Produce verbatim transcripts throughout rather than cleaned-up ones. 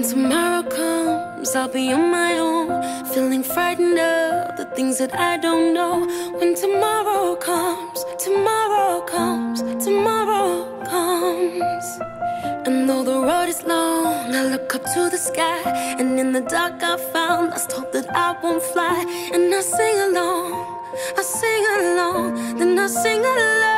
tomorrow comes, I'll be on my own, feeling frightened of the things that I don't know. When tomorrow comes, tomorrow comes, tomorrow comes. And though the road is long, I look up to the sky, and in the dark I found lost hope that I won't fly. And I sing along, I sing along, then I sing along.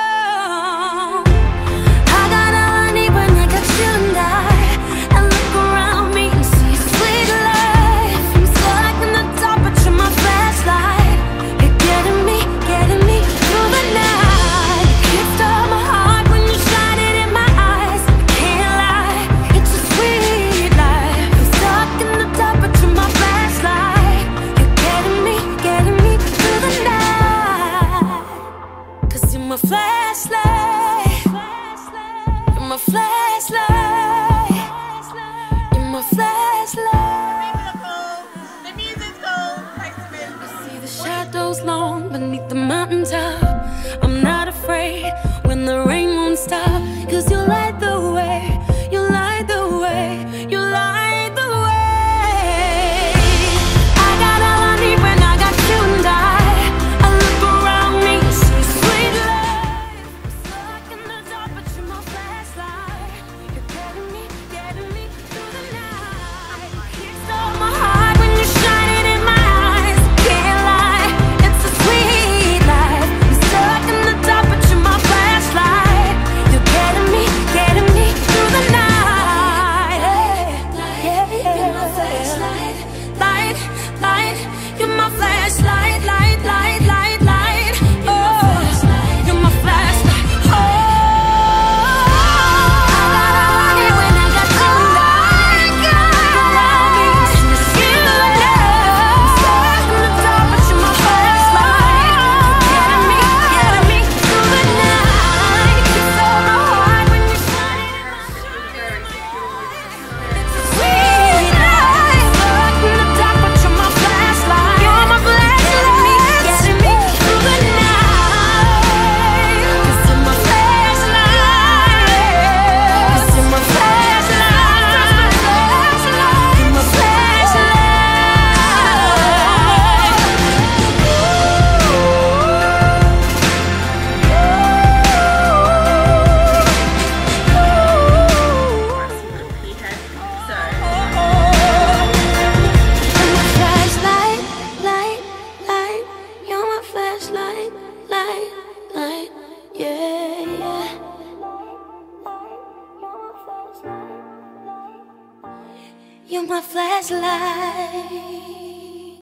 I got all I need when I got you and I. I look around me and see a sweet life. I'm stuck in the dark, but you're my flashlight. You're getting me, getting me through the night. You stole my heart when you shine it in my eyes. Can't lie, it's a sweet life. I'm stuck in the dark, but you're my flashlight. You're getting me, getting me through the night. Cause you're my flashlight. You're my flashlight. You're my flashlight. The music's cold. Thanks to me. I see the shadows long beneath the mountaintop. I'm not afraid when the rain won't stop. Cause you light the way, you light the way, you light the way. I got all I need when I got you and I. I look around me and see sweet life. I'm stuck in the dark, but you're my flashlight. You're getting me, getting me through the night. You stole my heart when you shine it in my eyes. Can't lie, it's a sweet life. I'm stuck in the dark, but you're my flashlight. You're getting me, getting me through the night. Yeah, yeah. You're my flashlight, light, light. You're my flashlight, light, light, light, light. Oh, you're my flashlight. Oh, I got all I need when I got you and I. Around me, just you and I. I'm stuck in the dark, but you're my flashlight. Getting me, getting me through the night. You stole my heart when you shine it in my eyes. It's a sweet life. Stuck in the dark, but you're my flashlight. You're my flashlight. Getting me through the night. 'Cause you're my flashlight. 'Cause you're my flashlight. You're my flashlight. Light, light. You're my flashlight, light, light. Yeah, yeah. You're my flashlight.